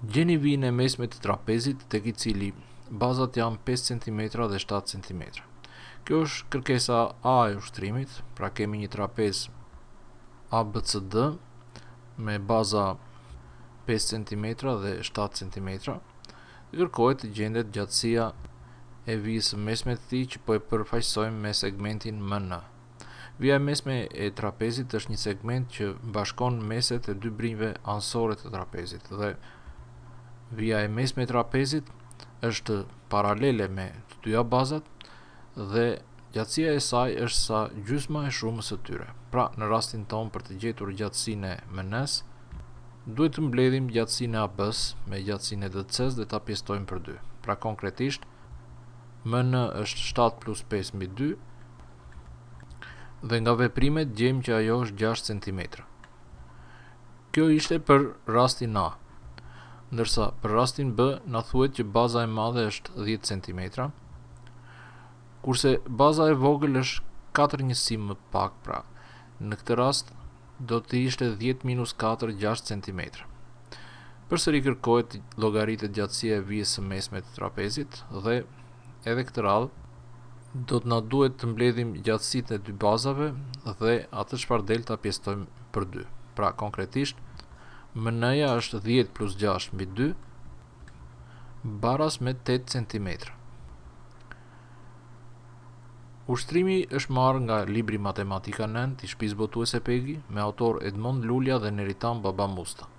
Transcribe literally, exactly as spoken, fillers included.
Gjeni vijin e mesme të trapezit tek i cili bazat janë pesë centimetra dhe shtatë centimetra. Kjo është kërkesa A e ushtrimit, pra kemi një trapez A B C D me baza pesë centimetra dhe shtatë centimetra. Dhe kërkohet të gjendet gjatësia e vijës së mesme të tij që po e përfaqësojmë me segmentin M N. Vija e mesme e trapezit është një segment që bashkon meset e dy brinjve anësore të trapezit dhe vija e mesme e trapezit është paralele me të dyja bazat dhe gjatësia e saj është sa gjysma e shumës së tyre. Pra, në rastin tonë për të gjetur gjatësinë e M N-s, duhet të mbledhim gjatësinë e A B-s me gjatësinë e D C-s dhe ta pjestojmë për dy. Pra, konkretisht, M N është shtatë plus pesë mbi dy dhe nga veprimet gjejmë që ajo është gjashtë centimetra. Kjo ishte për rastin A, ndërsa për rastin B na thuhet që baza e madhe është dhjetë centimetra, kurse baza e vogël është katër njësi më pak, pra në këtë rast do të ishte dhjetë minus katër, gjashtë centimetra. Përsëri kërkohet llogaritet gjatësia e vijës së mesme të trapezit dhe edhe këtë radhë do të na duhet të mbledhim gjatësitë e dy bazave dhe atë çfarë del ta pjestojmë për dy. Pra konkretisht M N-ja është dhjetë plus gjashtë mbi dy baras me tetë centimetra. Ushtrimi është marrë nga libri Matematika nënt i shtëpisë botuese Pegi me autor Edmond Lulja dhe Neritan Baba Musta.